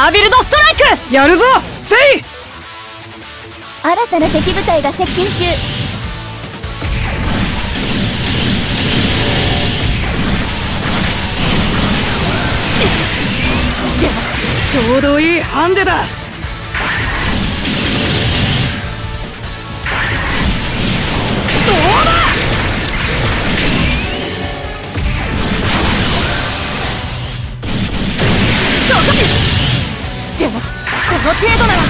ービルドストライク。やるぞセイ。 新たな敵部隊が接近中。 ちょうどいいハンデだ。どうだ。でもこの程度なら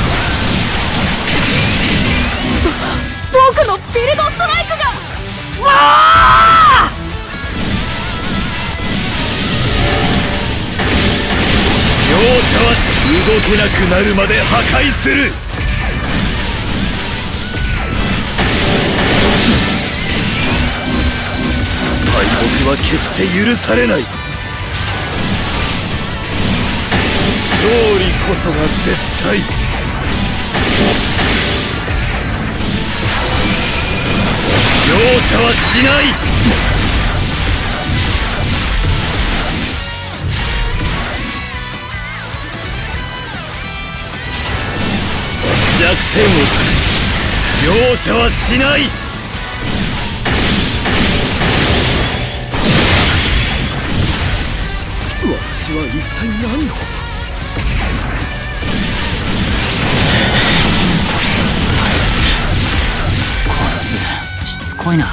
僕のビルドストライクが。さあ容赦は動けなくなるまで破壊する。敗北は決して許されない。勝利こそが絶対。容赦はしない。弱点をつく。容赦はしない。私は一体何を。 こいつしつこいな。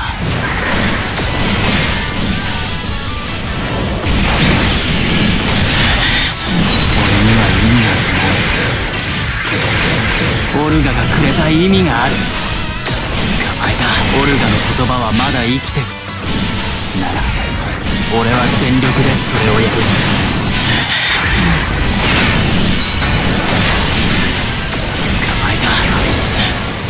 俺には意味なんてないけど、オルガがくれた意味がある。捕まえた。オルガの言葉はまだ生きてるなら、俺は全力でそれをやる。捕まえたあいつ。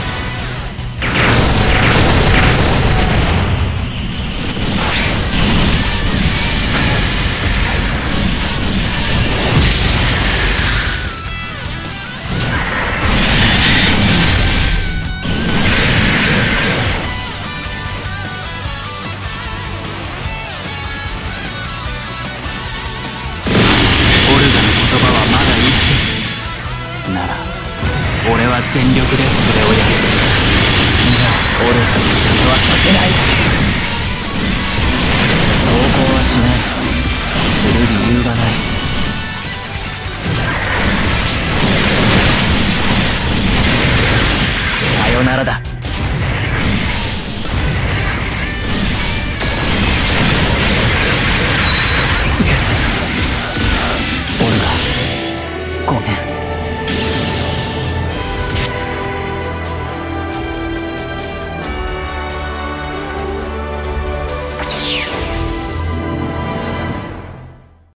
俺は全力でそれをやる。じゃあ俺らに邪魔はさせない。投降はしない。する理由がない。さよならだ。オルガ、ごめん。